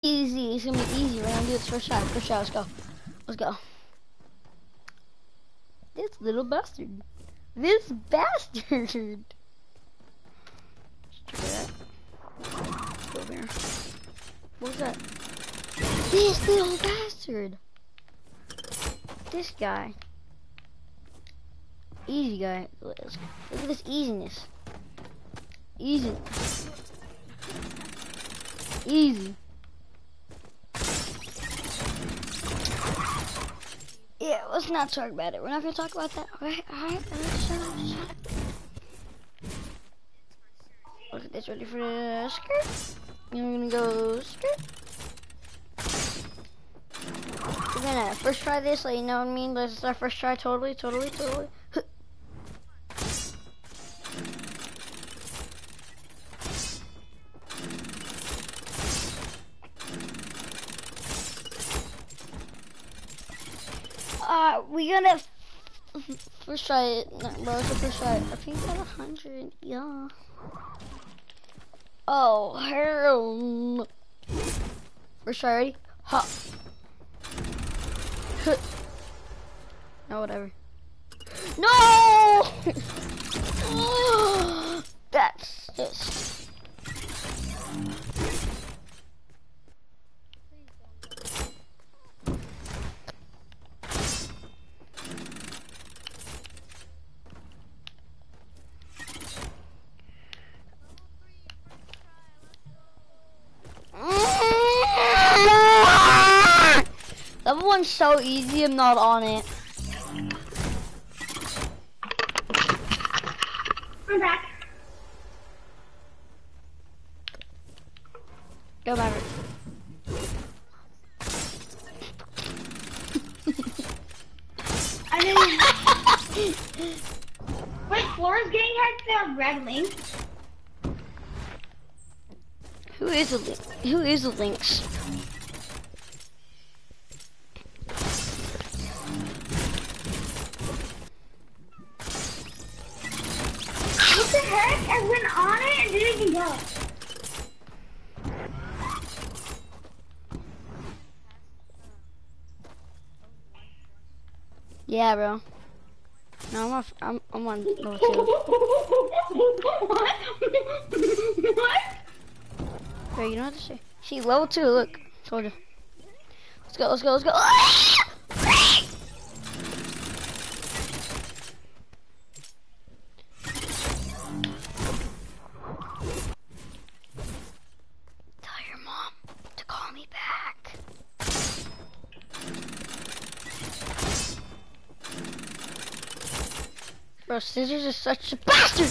Easy. It's gonna be easy. We're gonna do this first shot. First shot. Let's go. Let's go. This little bastard. This bastard. Let's try that. Let's go over here. What was that? This little bastard. This guy. Easy guy. Look at this easiness. Easy. Easy. Yeah, let's not talk about it. We're not gonna talk about that. Okay, alright, shut up. Look at this, ready for the skirt? And we're gonna go skirt. We're gonna first try this, like, you know what I mean? This is our first try, totally. We gonna first try it. No, bro, it's the first try. I think it's at 100. Yeah. Oh, hell. First try, ready? Ha. No, whatever. No! That's just. Level 1's so easy, I'm not on it. I'm back. Go, Maverick. I didn't. Wait, Flora's getting her the red link. Who is the Lynx? What the heck? I went on it and didn't even go. Yeah, bro. No, I'm on level 2. What? What? Wait, you know what to say? See, level 2, look. Told you. Let's go. Tell your mom to call me back. Bro, Scissors is such a bastard!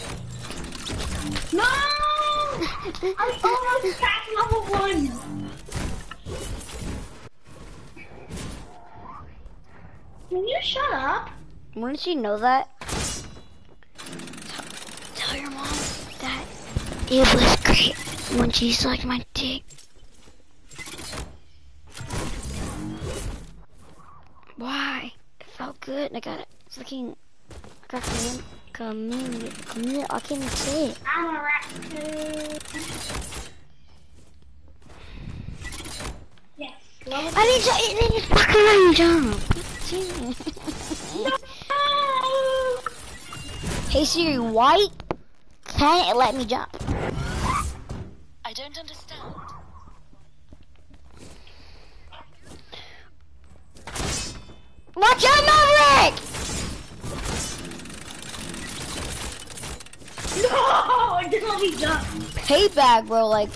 No! I almost passed level 1. Can you shut up? Wouldn't she know that? Tell your mom that it was great when she sucked my dick. Why? It felt good and I got it. Fucking, I got community. I can't even say it. I'm a raccoon. Yes. I didn't fucking jump. No! Hey Siri, why can't it let me jump? I don't understand. Watch out, Maverick! No! It didn't let me jump. Payback, bro, like.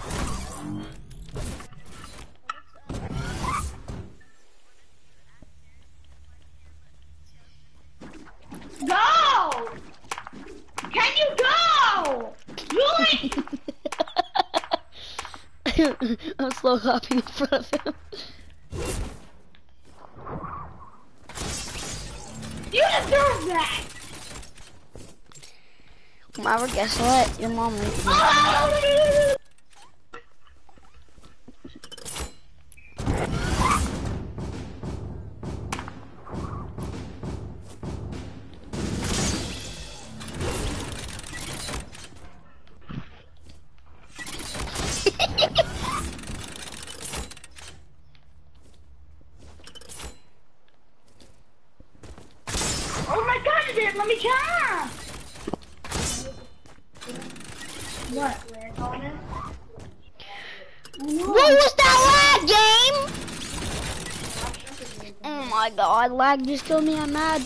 Go! Can you go? Really? I'm slow hopping in front of him. You deserve that! Maverick, guess what? Your mom leaves me. Oh! it. Let me try. What? What was that lag, game? Oh my god, lag just killed me. I'm mad.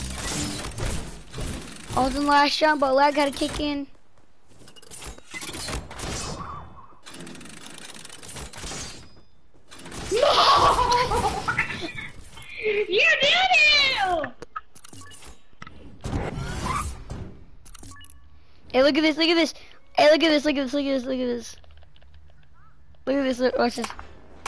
I was in the last jump, but lag had to kick in. No! You did it! Hey, look at this, look at this. Hey, look at this, look at this, look at this, look at this. Look at this, look, watch this.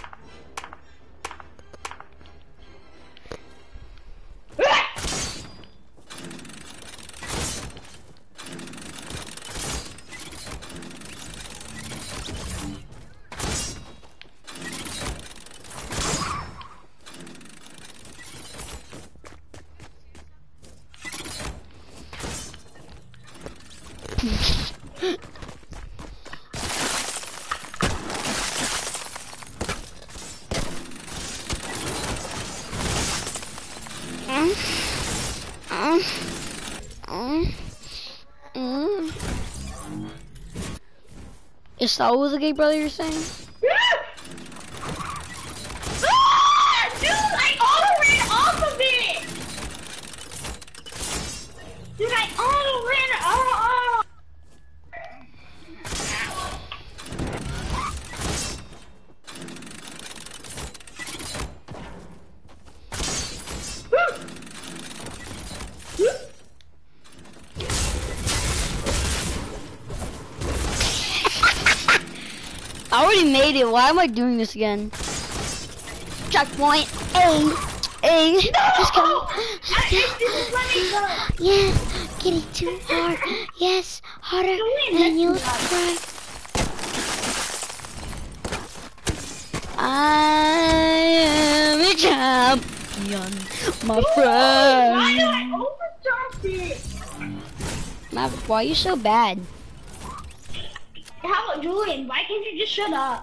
Is Saul was a gay brother, you're saying? Ah, dude, I auto ran off of it! Dude, I auto ran off! I already made it. Why am I doing this again? Checkpoint. Hey, hey. Just come. Yes, getting too hard. Yes, harder than you try. I am a champion, my friend. Why did I overjump it? Maverick, why are you so bad? How about Julian? Why can't you just shut up?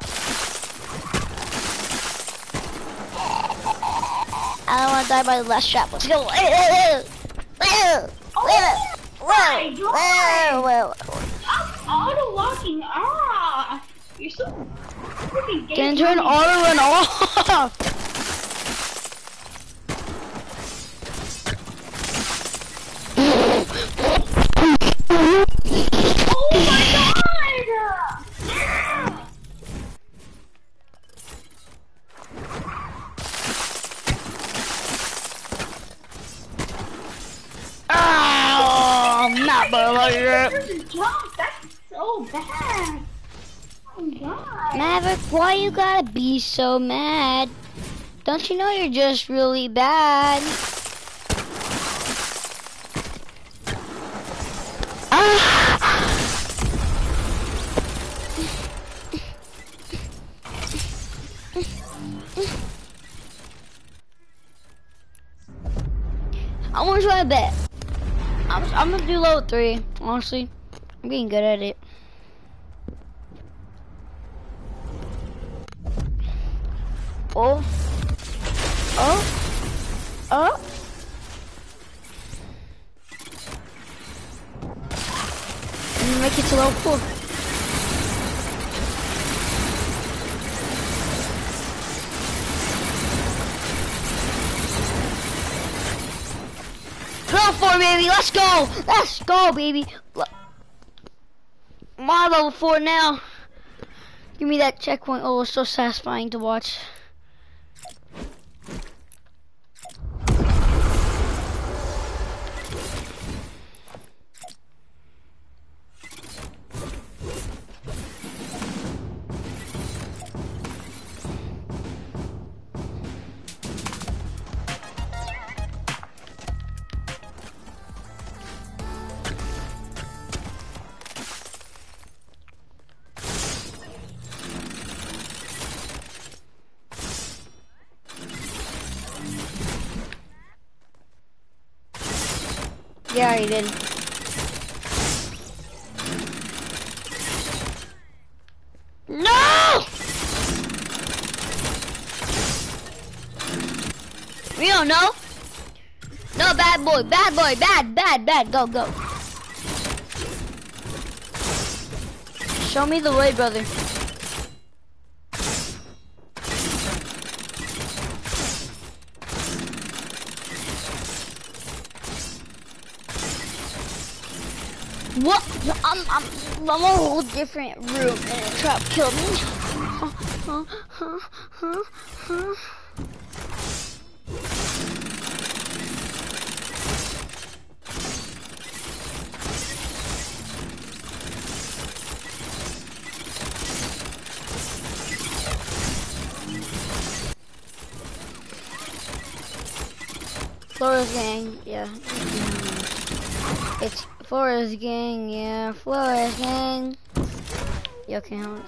I don't want to die by the last trap. Let's go. My God! I'm auto walking off. You're so freaking gay. Then turn auto run off. Oh my God! Oh, not burger. That's so bad. Oh my God. Maverick, why you gotta be so mad? Don't you know you're just really bad? How much do I bet? I'm gonna do level 3, honestly. I'm getting good at it. Oh. Oh. Oh. And make it to level 4. Level 4, baby. Let's go. Let's go, baby. My level 4 now. Give me that checkpoint. Oh, it's so satisfying to watch. Yeah, he did. No! We don't know. No, bad boy, bad, go, go. Show me the way, brother. What? I'm a whole different room and a trap killed me. Flores gang, yeah. It's Flores gang, yeah. Flores gang. You okay, Alex?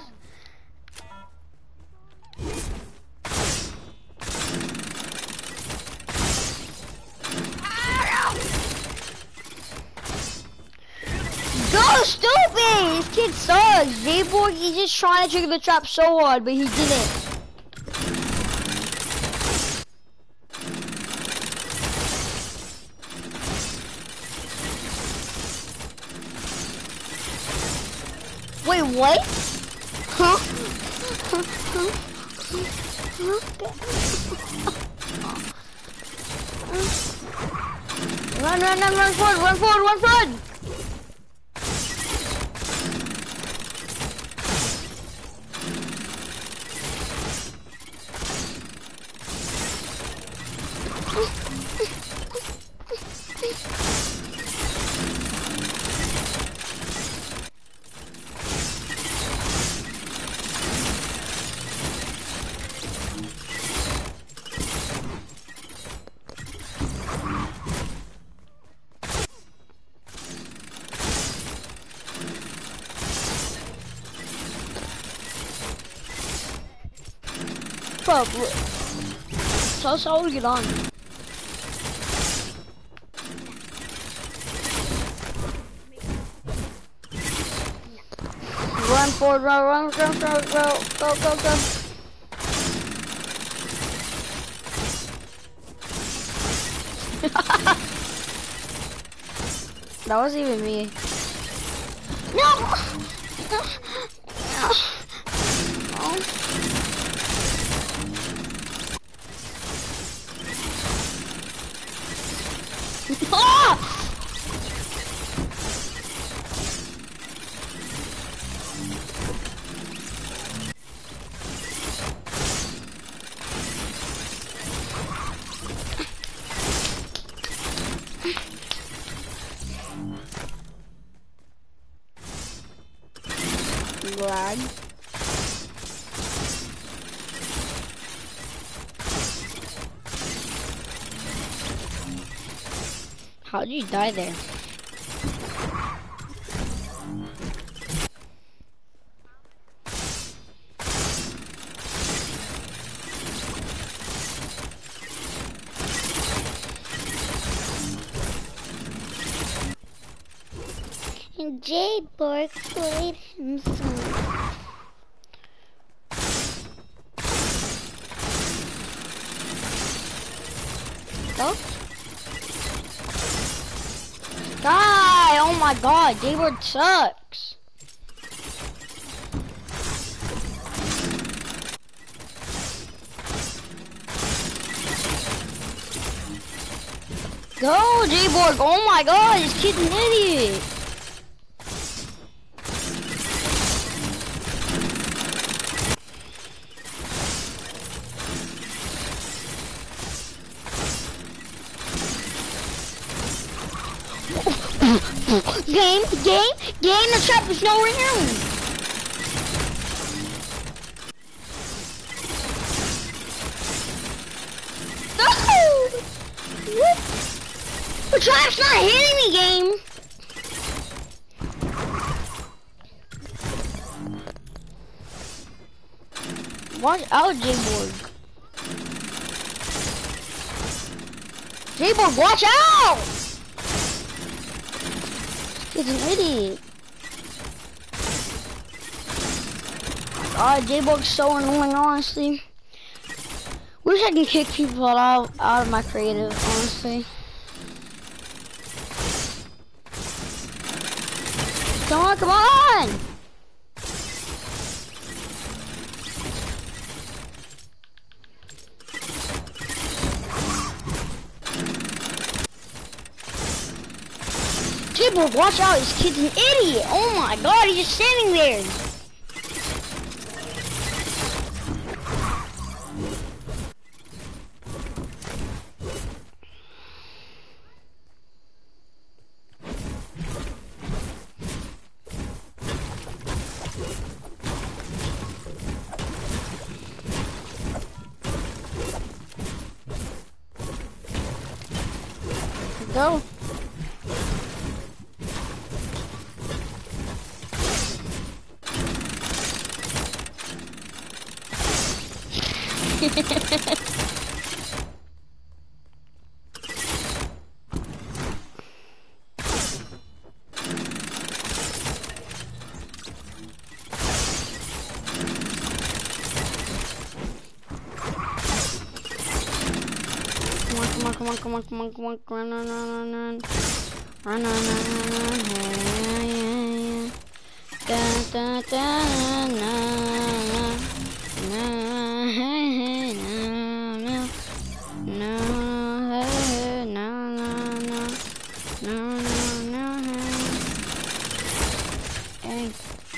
Go stupid! This kid sucks. J-Boy, he's just trying to trigger the trap so hard, but he didn't. Wait, what? Huh? Run forward. Bro, so slow to get on. Run forward, run, go. That wasn't even me. No! Ah! Lag. How did you die there? And J-Borg played himself. Go. Die! Oh my god, J-Borg sucks. Go, J-Borg! Oh my god, this kid's an idiot! Game, the trap is nowhere near me. No! What? The trap's not hitting me, game. Watch out, J-Borg. J-Borg, watch out! He's an idiot. J-Borg's so annoying, honestly. Wish I could kick people out of my creative, honestly. Come on, come on! People, watch out, this kid's an idiot! Oh my god, he's just standing there! Go. Come on, run, run, da, da, da, na, na, hey, na, hey, na, hey.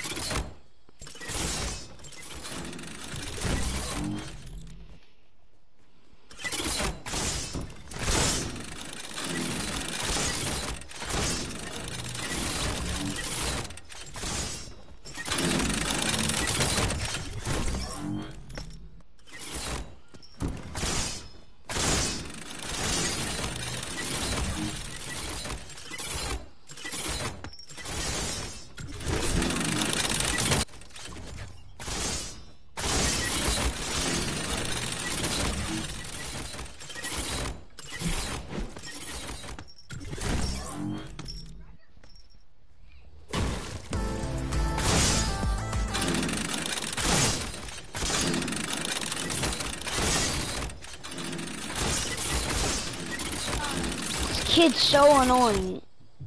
Kid's so annoying.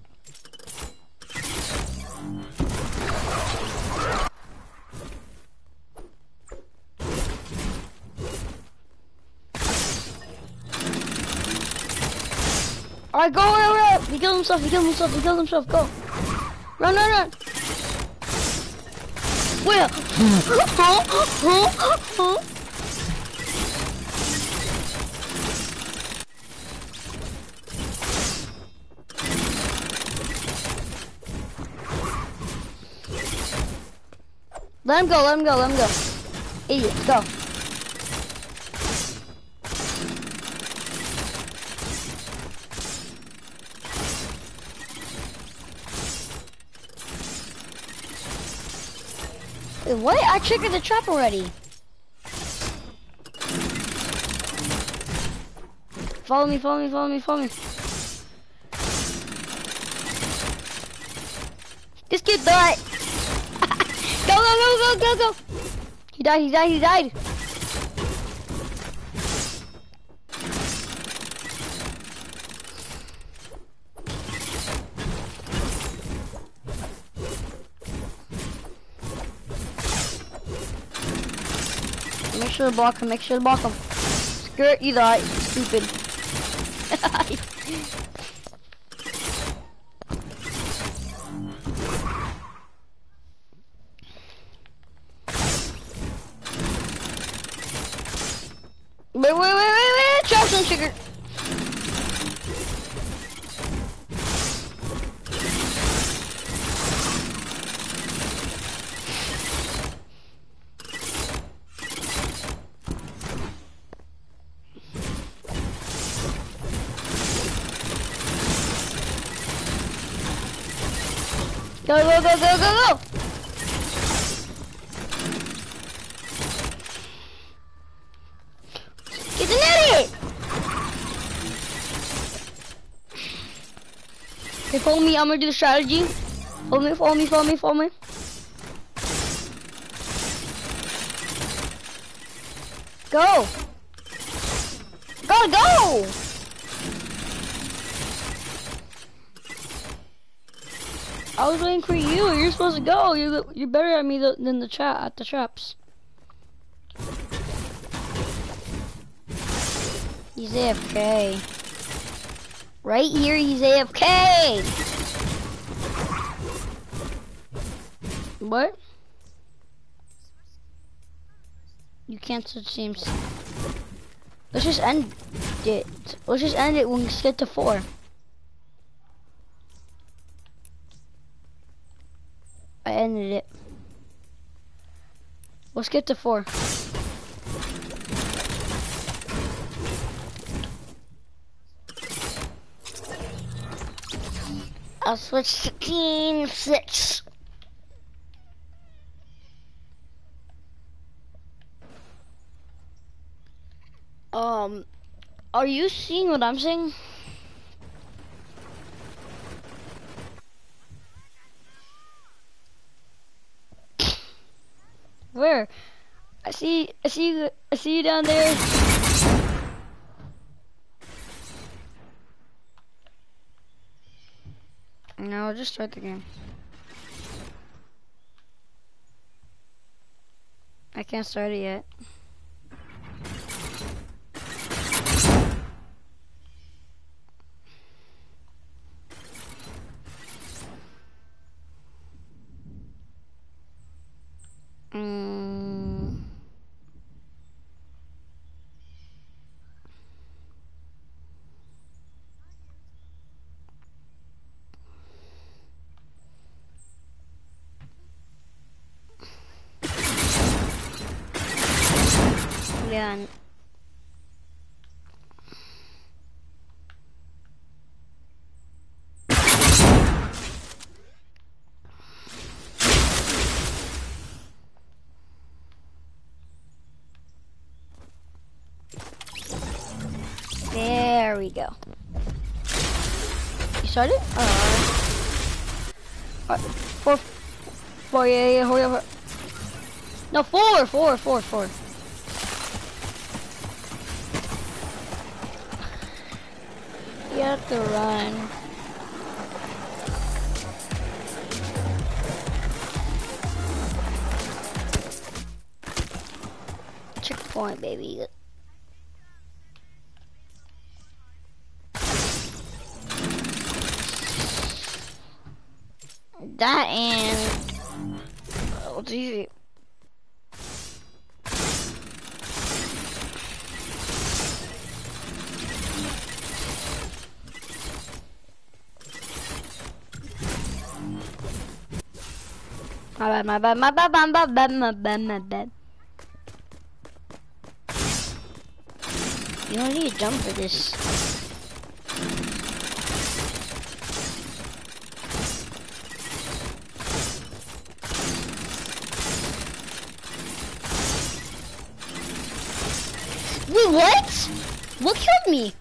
Alright, go, run. He killed himself, go. Run. Where? Let him go. Idiot, go. Wait, what? I triggered the trap already. Follow me. This kid died. Go. He died. Make sure to block him. Skirt, you died. Stupid. Wait, trap on sugar. Go. He's an idiot! Okay, follow me, I'm gonna do the strategy. Follow me. Go! Go! I was waiting for you. You're supposed to go. You're better at me than the chat at the traps. He's AFK. Right here, he's AFK. What? You can't switch teams. Let's just end it. Let's just end it when we get to 4. I ended it. Let's get to 4. I'll switch to team 6. Are you seeing what I'm seeing? Where? I see you down there. No, I'll just start the game. I can't start it yet. Yeah. There we go. You started? Four, yeah, hurry up. No, four. You have to run. Checkpoint, baby. That and it's easy. My bad. You don't need to jump for this. Wait, what? What killed me?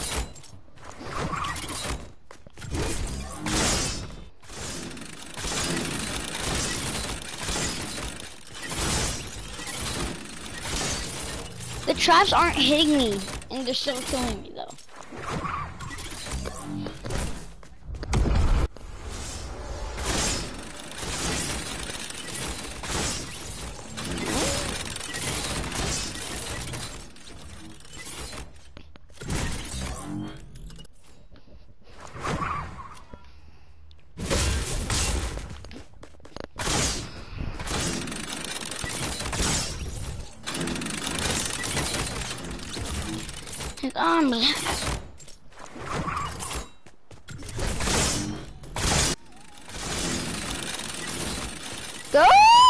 The traps aren't hitting me, and they're still killing me though. His arms. Go!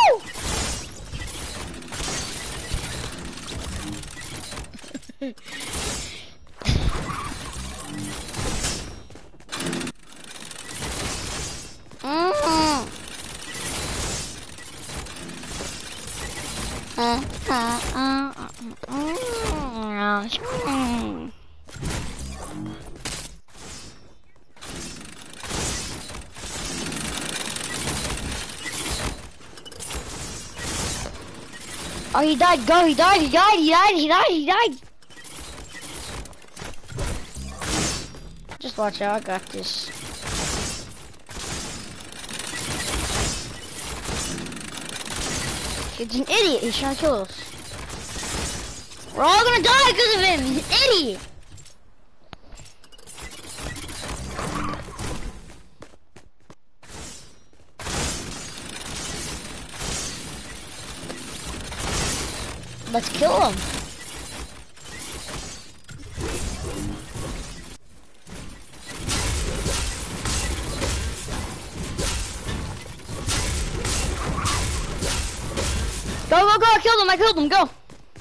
Oh, he died. Go, he died. Just watch out, I got this. It's an idiot. He's trying to kill us. We're all gonna die because of him. He's an idiot. Let's kill him. Go, go, go, I killed him, go.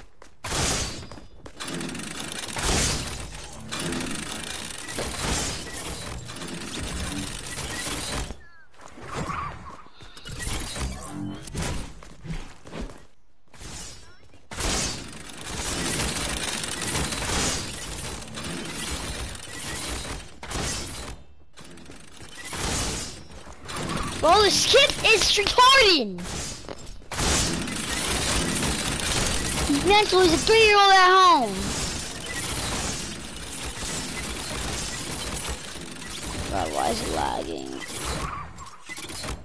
Well, the skip is retarded. He's mental, he's a 3-year-old at home. Bro, why is it lagging?